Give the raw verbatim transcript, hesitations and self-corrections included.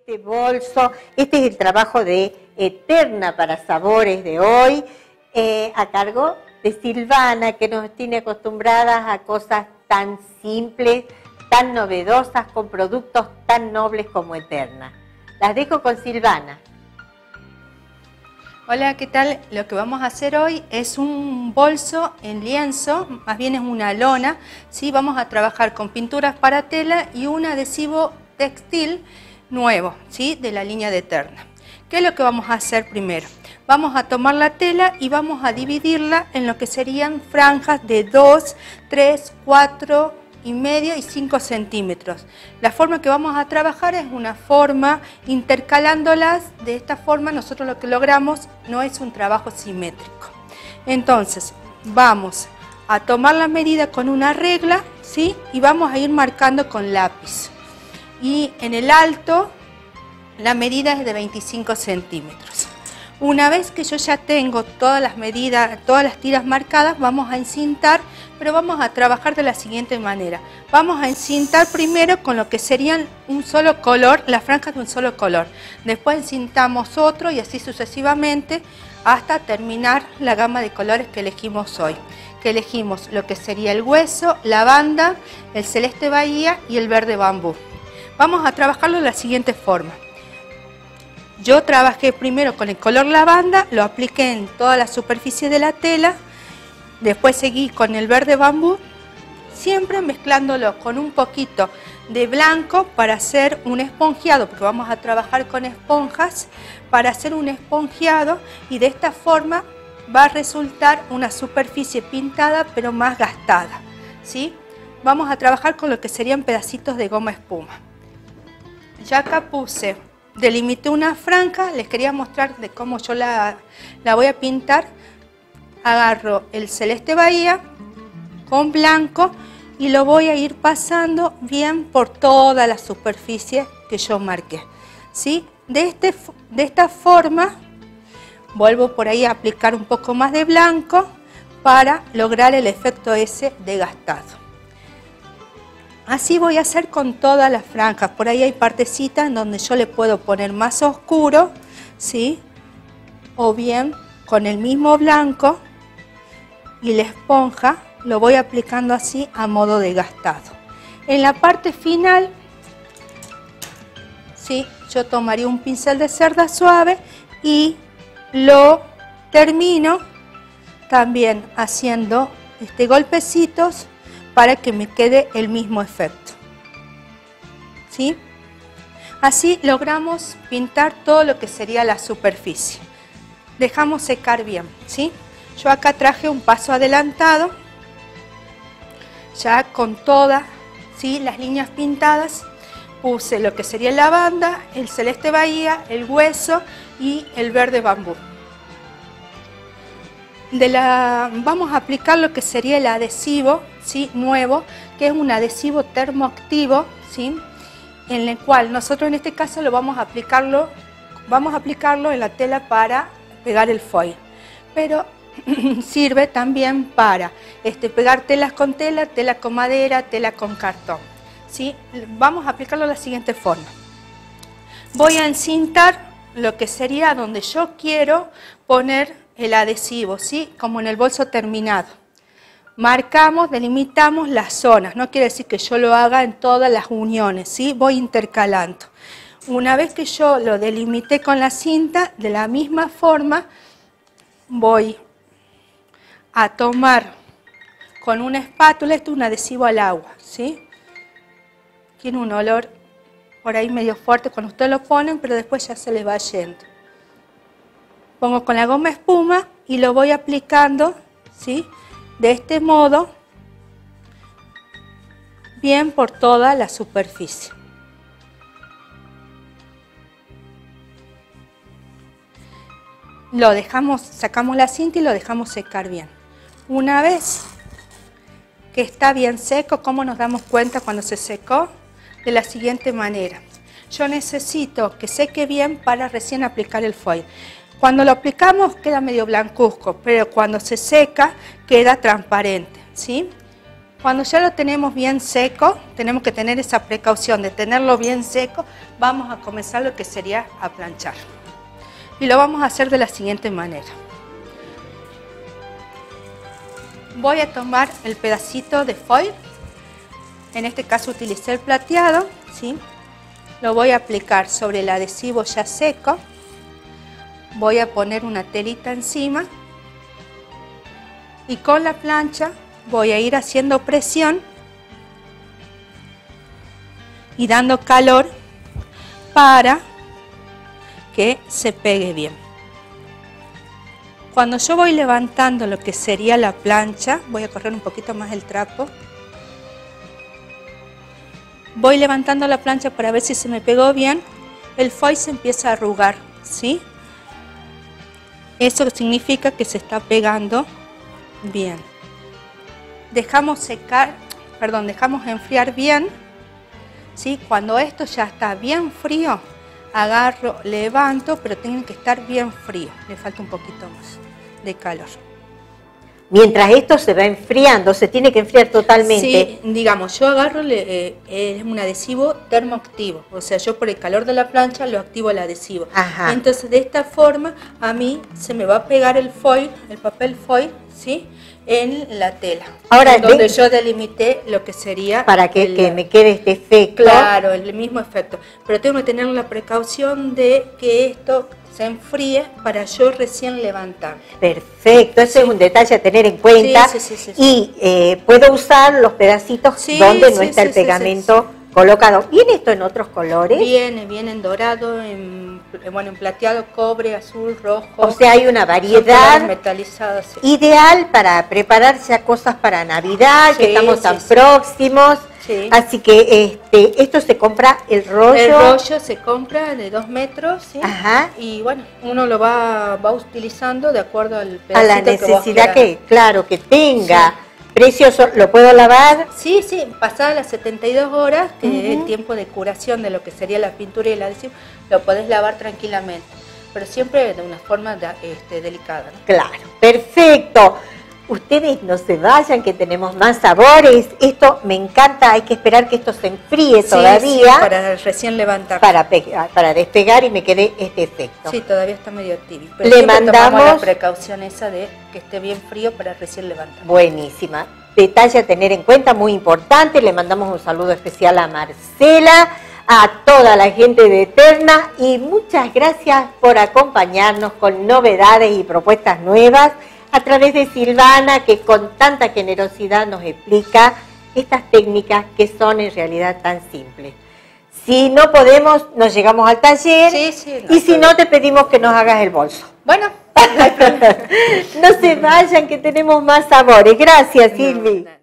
este bolso. Este es el trabajo de Eterna para Sabores de hoy, eh, a cargo de Silvana, que nos tiene acostumbradas a cosas tan simples, tan novedosas, con productos tan nobles como Eterna. Las dejo con Silvana. Hola, ¿qué tal? Lo que vamos a hacer hoy es un bolso en lienzo, más bien es una lona, ¿sí? Vamos a trabajar con pinturas para tela y un adhesivo textil nuevo, ¿sí? De la línea de Eterna. ¿Qué es lo que vamos a hacer primero? Vamos a tomar la tela y vamos a dividirla en lo que serían franjas de dos, tres, cuatro y medio y cinco centímetros. La forma que vamos a trabajar es una forma intercalándolas. De esta forma nosotros lo que logramos no es un trabajo simétrico. Entonces vamos a tomar la medida con una regla, ¿sí? Y vamos a ir marcando con lápiz. Y en el alto la medida es de veinticinco centímetros. Una vez que yo ya tengo todas las medidas, todas las tiras marcadas, vamos a encintar, pero vamos a trabajar de la siguiente manera. Vamos a encintar primero con lo que serían un solo color, las franjas de un solo color. Después encintamos otro y así sucesivamente hasta terminar la gama de colores que elegimos hoy. Que elegimos lo que sería el hueso, la banda, el celeste bahía y el verde bambú. Vamos a trabajarlo de la siguiente forma. Yo trabajé primero con el color lavanda, lo apliqué en toda la superficie de la tela, después seguí con el verde bambú, siempre mezclándolo con un poquito de blanco para hacer un esponjeado, porque vamos a trabajar con esponjas, para hacer un esponjeado y de esta forma va a resultar una superficie pintada pero más gastada, ¿sí? Vamos a trabajar con lo que serían pedacitos de goma espuma. Ya acá puse... Delimité una franja, les quería mostrar de cómo yo la, la voy a pintar. Agarro el celeste bahía con blanco y lo voy a ir pasando bien por toda la superficie que yo marqué, ¿sí? De, este, de esta forma vuelvo por ahí a aplicar un poco más de blanco para lograr el efecto ese de gastado. Así voy a hacer con todas las franjas. Por ahí hay partecitas en donde yo le puedo poner más oscuro, ¿sí? O bien con el mismo blanco y la esponja lo voy aplicando así a modo de gastado. En la parte final, ¿sí? Yo tomaría un pincel de cerda suave y lo termino también haciendo este, golpecitos para que me quede el mismo efecto, ¿sí? Así logramos pintar todo lo que sería la superficie. Dejamos secar bien, ¿sí? Yo acá traje un paso adelantado, ya con todas, ¿sí? Las líneas pintadas. Puse lo que sería la banda, el celeste bahía, el hueso y el verde bambú. De la, vamos a aplicar lo que sería el adhesivo, ¿sí? Nuevo, que es un adhesivo termoactivo, ¿sí? En el cual nosotros en este caso lo vamos a aplicarlo, vamos a aplicarlo en la tela para pegar el foil, pero sirve también para este, pegar telas con tela, tela con madera, tela con cartón, ¿sí? Vamos a aplicarlo de la siguiente forma. Voy a encintar lo que sería donde yo quiero poner el adhesivo, ¿sí? Como en el bolso terminado. Marcamos, delimitamos las zonas, no quiere decir que yo lo haga en todas las uniones, ¿sí? Voy intercalando. Una vez que yo lo delimité con la cinta, de la misma forma voy a tomar con una espátula, esto es un adhesivo al agua, ¿sí? Tiene un olor por ahí medio fuerte cuando ustedes lo ponen, pero después ya se les va yendo. Pongo con la goma espuma y lo voy aplicando, ¿sí? De este modo, bien por toda la superficie. Lo dejamos, sacamos la cinta y lo dejamos secar bien. Una vez que está bien seco, ¿cómo nos damos cuenta cuando se secó? De la siguiente manera. Yo necesito que seque bien para recién aplicar el foil. Cuando lo aplicamos queda medio blancuzco, pero cuando se seca queda transparente, ¿sí? Cuando ya lo tenemos bien seco, tenemos que tener esa precaución de tenerlo bien seco, vamos a comenzar lo que sería a planchar. Y lo vamos a hacer de la siguiente manera. Voy a tomar el pedacito de foil, en este caso utilicé el plateado, ¿sí? Lo voy a aplicar sobre el adhesivo ya seco, voy a poner una telita encima y con la plancha voy a ir haciendo presión y dando calor para que se pegue bien. Cuando yo voy levantando lo que sería la plancha, voy a correr un poquito más el trapo, voy levantando la plancha para ver si se me pegó bien, el foil se empieza a arrugar, ¿sí? Eso significa que se está pegando bien. Dejamos secar, perdón, dejamos enfriar bien, ¿sí? Cuando esto ya está bien frío, agarro, levanto, pero tiene que estar bien frío, le falta un poquito más de calor. Mientras esto se va enfriando, se tiene que enfriar totalmente. Sí, digamos, yo agarro eh, es un adhesivo termoactivo, o sea, yo por el calor de la plancha lo activo el adhesivo. Ajá. Entonces, de esta forma, a mí se me va a pegar el foil, el papel foil, ¿sí? En la tela. Ahora, donde de, yo delimité lo que sería... Para que, el, que me quede este efecto. Claro, el mismo efecto. Pero tengo que tener la precaución de que esto se enfríe para yo recién levantar. Perfecto, ese sí. es un detalle a tener en cuenta. Sí, sí, sí, sí, y eh, puedo usar los pedacitos sí, donde sí, no está sí, el sí, pegamento sí, sí. colocado. ¿Viene esto en otros colores? Viene, viene en dorado, en, bueno, en plateado, cobre, azul, rojo. O sea, hay una variedad metalizados. Sí. Ideal para prepararse a cosas para Navidad, Sí, que estamos sí, tan sí. próximos. Sí. Así que este, esto se compra el rollo. El rollo se compra de dos metros, ¿sí? Ajá. Y bueno, uno lo va, va utilizando de acuerdo al pedacito a la necesidad que, que, claro, que tenga. Sí. Precioso, ¿lo puedo lavar? Sí, sí, pasadas las setenta y dos horas, que uh-huh. es el tiempo de curación de lo que sería la pintura y el adhesivo, lo podés lavar tranquilamente, pero siempre de una forma de, este, delicada, ¿no? Claro, perfecto. Ustedes no se vayan, que tenemos más sabores. Esto me encanta, hay que esperar que esto se enfríe sí, todavía. Sí, para recién levantar. Para, para despegar y me quede este efecto. Sí, todavía está medio tibio. Pero le mandamos la precaución esa de que esté bien frío para recién levantar. Buenísima. Detalle a tener en cuenta, muy importante. Le mandamos un saludo especial a Marcela, a toda la gente de Eterna y muchas gracias por acompañarnos con novedades y propuestas nuevas a través de Silvana, que con tanta generosidad nos explica estas técnicas que son en realidad tan simples. Si no podemos, nos llegamos al taller, sí, sí, no, y si no, te pedimos que nos hagas el bolso. Bueno, no se vayan, que tenemos más sabores. Gracias, Silvi. No, no.